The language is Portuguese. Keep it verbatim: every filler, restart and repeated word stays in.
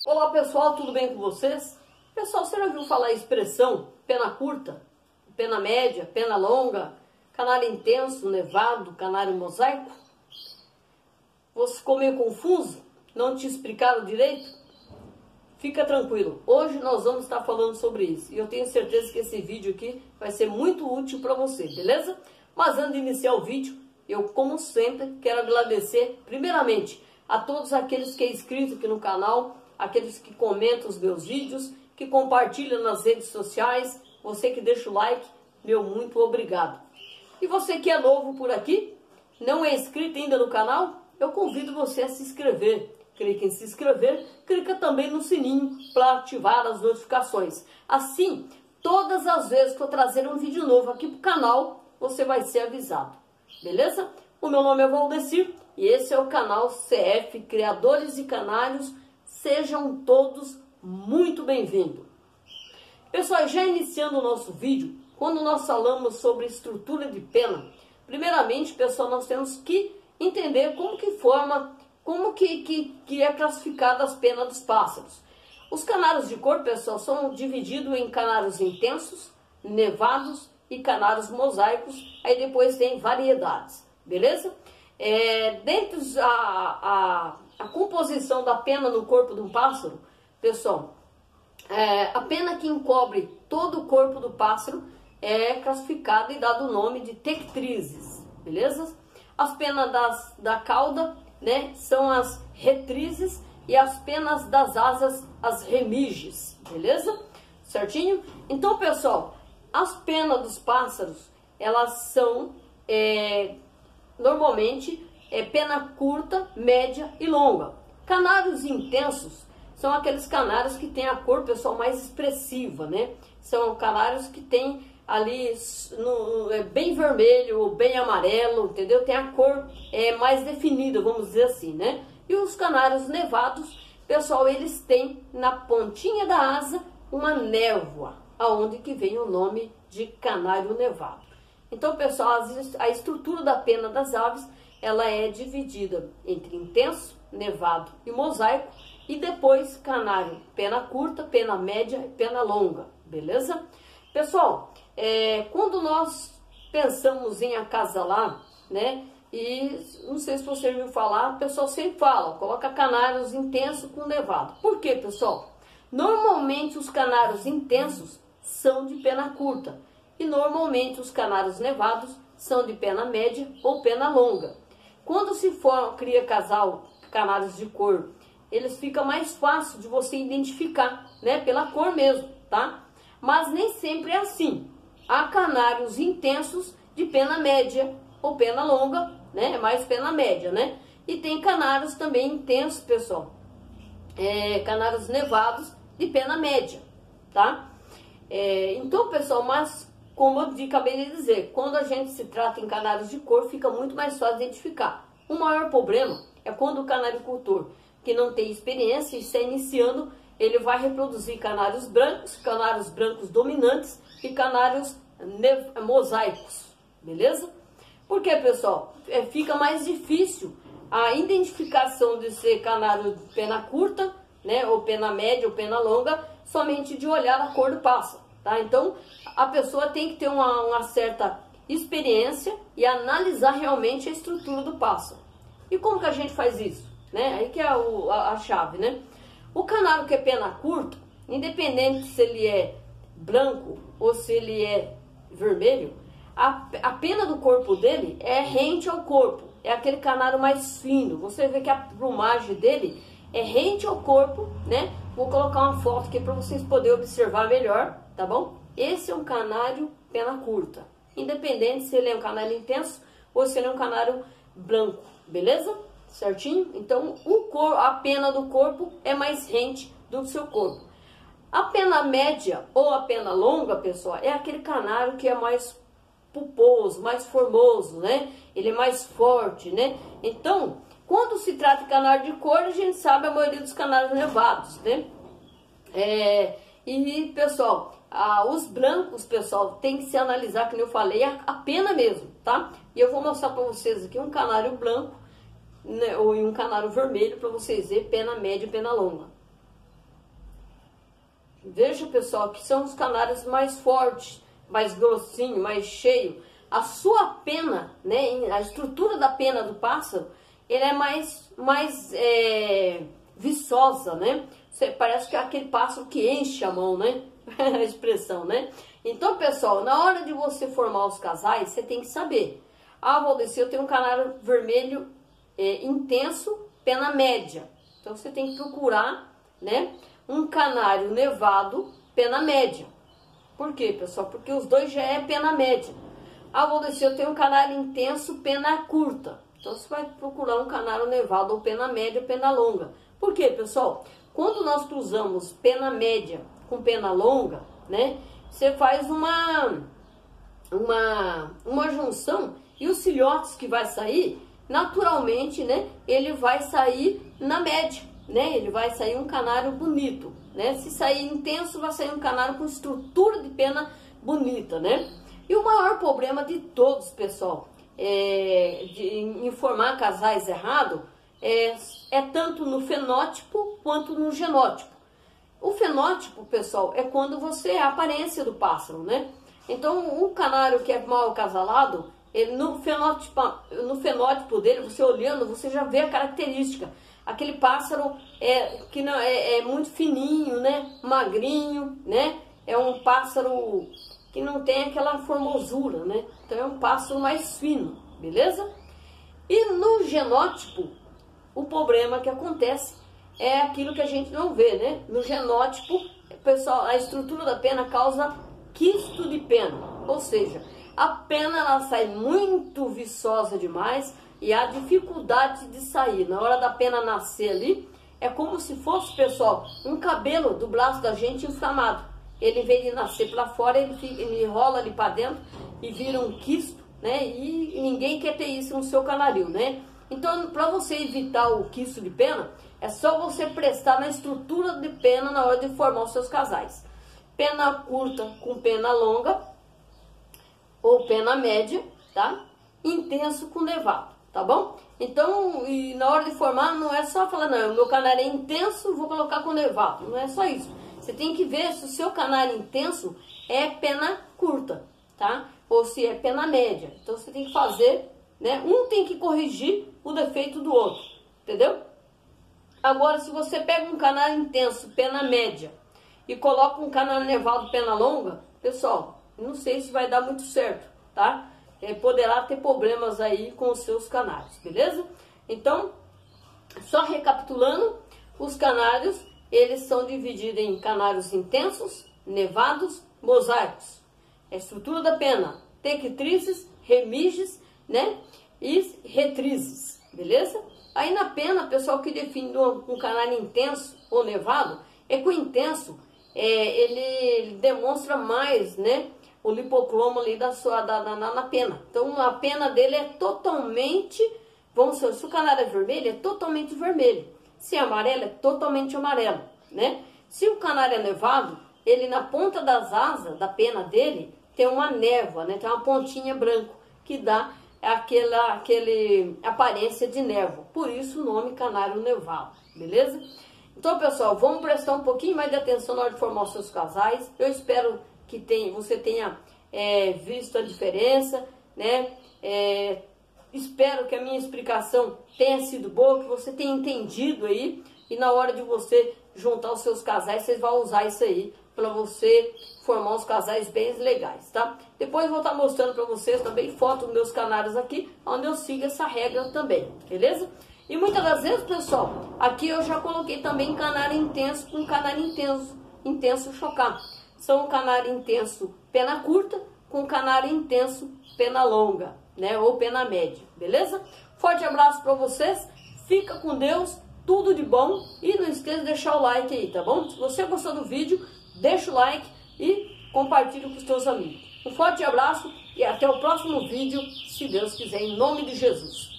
Olá pessoal, tudo bem com vocês? Pessoal, você já ouviu falar a expressão pena curta, pena média, pena longa, canário intenso, nevado, canário mosaico? Você ficou meio confuso? Não te explicaram direito? Fica tranquilo, hoje nós vamos estar falando sobre isso e eu tenho certeza que esse vídeo aqui vai ser muito útil para você, beleza? Mas antes de iniciar o vídeo, eu como sempre quero agradecer primeiramente a todos aqueles que é inscrito aqui no canal, aqueles que comentam os meus vídeos, que compartilham nas redes sociais, você que deixa o like, meu muito obrigado. E você que é novo por aqui, não é inscrito ainda no canal, eu convido você a se inscrever. Clique em se inscrever, clica também no sininho para ativar as notificações. Assim, todas as vezes que eu trazer um vídeo novo aqui para o canal, você vai ser avisado. Beleza? O meu nome é Valdecir e esse é o canal C F Criadores de Canários. Sejam todos muito bem-vindos. Pessoal, já iniciando o nosso vídeo, quando nós falamos sobre estrutura de pena, primeiramente, pessoal, nós temos que entender como que forma, como que, que, que é classificada as penas dos pássaros. Os canários de cor, pessoal, são divididos em canários intensos, nevados e canários mosaicos, aí depois tem variedades, beleza? É, dentro a, a, a composição da pena no corpo de um pássaro, pessoal, é, a pena que encobre todo o corpo do pássaro é classificada e dado o nome de tectrizes, beleza? As penas das, da cauda, né, são as retrizes e as penas das asas, as remiges, beleza? Certinho? Então, pessoal, as penas dos pássaros, elas são, é, normalmente, é, pena curta, média e longa. Canários intensos são aqueles canários que têm a cor, pessoal, mais expressiva, né? São canários que têm ali no, é, bem vermelho ou bem amarelo, entendeu? Tem a cor é, mais definida, vamos dizer assim, né? E os canários nevados, pessoal, eles têm na pontinha da asa uma névoa, aonde que vem o nome de canário nevado. Então, pessoal, a estrutura da pena das aves, ela é dividida entre intenso, nevado e mosaico, e depois canário, pena curta, pena média e pena longa, beleza? Pessoal, é, quando nós pensamos em acasalar, né, e não sei se você ouviu falar, o pessoal sempre fala, coloca canários intensos com nevado. Por quê, pessoal? Normalmente os canários intensos são de pena curta e normalmente os canários nevados são de pena média ou pena longa. Quando se for, cria casal canários de cor, eles fica mais fácil de você identificar, né, pela cor mesmo, tá? Mas nem sempre é assim. Há canários intensos de pena média ou pena longa, né, mais pena média, né? E tem canários também intensos, pessoal, é, canários nevados de pena média, tá? É, então, pessoal, mas como eu acabei de dizer, quando a gente se trata em canários de cor, fica muito mais fácil de identificar. O maior problema é quando o canaricultor, que não tem experiência e está iniciando, ele vai reproduzir canários brancos, canários brancos dominantes e canários mosaicos, beleza? Porque, pessoal, é, fica mais difícil a identificação de ser canário de pena curta, né, ou pena média ou pena longa, somente de olhar a cor do pássaro, tá? Então, a pessoa tem que ter uma, uma certa experiência e analisar realmente a estrutura do pássaro. E como que a gente faz isso? Né? Aí que é o, a, a chave, né? O canário que é pena curta, independente se ele é branco ou se ele é vermelho, a, a pena do corpo dele é rente ao corpo, é aquele canário mais fino. Você vê que a plumagem dele é rente ao corpo, né? Vou colocar uma foto aqui para vocês poderem observar melhor, tá bom? Esse é um canário pena curta, independente se ele é um canário intenso ou se ele é um canário branco, beleza? Certinho? Então, o cor, a pena do corpo é mais rente do seu corpo. A pena média ou a pena longa, pessoal, é aquele canário que é mais pulposo, mais formoso, né? Ele é mais forte, né? Então, quando se trata de canário de cor, a gente sabe a maioria dos canários nevados, né? É, e, pessoal, ah, os brancos, pessoal, tem que se analisar, como eu falei, a, a pena mesmo, tá? E eu vou mostrar para vocês aqui um canário branco, né, ou em um canário vermelho, para vocês verem pena média e pena longa. veja, pessoal, que são os canários mais fortes, mais grossinho, mais cheio. A sua pena, né, a estrutura da pena do pássaro, ele é mais, mais é, viçosa, né? Você, parece que é aquele pássaro que enche a mão, né? A expressão, né? Então, pessoal, na hora de você formar os casais, você tem que saber. Ah, Valdeci, eu tenho um canário vermelho é, intenso, pena média. Então, você tem que procurar, né, um canário nevado, pena média. Por quê, pessoal? Porque os dois já é pena média. Ah, Valdeci, eu tenho um canário intenso, pena curta. Então, você vai procurar um canário nevado ou pena média, pena longa. Por quê, pessoal? Quando nós cruzamos pena média com pena longa, né, você faz uma, uma, uma junção e os filhotes que vai sair, naturalmente, né, ele vai sair na média, né, ele vai sair um canário bonito, né, se sair intenso, vai sair um canário com estrutura de pena bonita, né. E o maior problema de todos, pessoal, é, de, em formar casais errados, é, é tanto no fenótipo quanto no genótipo. O fenótipo, pessoal, é quando você é a aparência do pássaro, né? Então, um canário que é mal acasalado, ele, no, fenótipo, no fenótipo dele, você olhando, você já vê a característica. Aquele pássaro é, que não, é, é muito fininho, né? Magrinho, né? É um pássaro que não tem aquela formosura, né? Então, é um pássaro mais fino, beleza? E no genótipo, o problema que acontece é aquilo que a gente não vê, né? No genótipo, pessoal, a estrutura da pena causa quisto de pena, ou seja, a pena ela sai muito viçosa demais e há dificuldade de sair. Na hora da pena nascer ali, é como se fosse, pessoal, um cabelo do braço da gente inflamado. Ele, em vez de nascer para fora, ele, fica, ele rola ali para dentro e vira um quisto, né? E ninguém quer ter isso no seu canaril, né? Então, para você evitar o quisto de pena, é só você prestar na estrutura de pena na hora de formar os seus casais. Pena curta com pena longa, ou pena média, tá? Intenso com nevado, tá bom? Então, e na hora de formar, não é só falar, não, o meu canário é intenso, vou colocar com nevado. Não é só isso. Você tem que ver se o seu canário intenso é pena curta, tá? Ou se é pena média. Então, você tem que fazer, né? Um tem que corrigir o defeito do outro, entendeu? Agora, se você pega um canário intenso, pena média, e coloca um canário nevado, pena longa, pessoal, não sei se vai dar muito certo, tá? É, poderá ter problemas aí com os seus canários, beleza? Então, só recapitulando, os canários, eles são divididos em canários intensos, nevados, mosaicos. A estrutura da pena, tectrizes, remiges, né? E retrizes, beleza? Aí na pena, pessoal, que define um, um canário intenso ou nevado, é que o intenso, é, ele, ele demonstra mais, né, o lipocromo ali da sua, da, da, na pena. Então a pena dele é totalmente, vamos dizer, se o canário é vermelho, é totalmente vermelho. Se é amarelo, é totalmente amarelo, né? Se o canário é nevado, ele na ponta das asas, da pena dele, tem uma névoa, né, tem uma pontinha branca, que dá aquela aquele aparência de névoa, por isso o nome canário nevado, beleza? Então, pessoal, vamos prestar um pouquinho mais de atenção na hora de formar os seus casais. Eu espero que tenha, você tenha é, visto a diferença, né? É, espero que a minha explicação tenha sido boa, que você tenha entendido aí, e na hora de você juntar os seus casais, você vai usar isso aí para você formar uns casais bem legais, tá? Depois eu vou estar mostrando para vocês também fotos dos meus canários aqui, onde eu sigo essa regra também, beleza? E muitas das vezes, pessoal, aqui eu já coloquei também canário intenso com canário intenso, intenso chocar. São canário intenso pena curta com canário intenso pena longa, né? Ou pena média, beleza? Forte abraço para vocês, fica com Deus, tudo de bom, e não esqueça de deixar o like aí, tá bom? Se você gostou do vídeo, deixa o like e compartilha com os seus amigos. Um forte abraço e até o próximo vídeo, se Deus quiser, em nome de Jesus.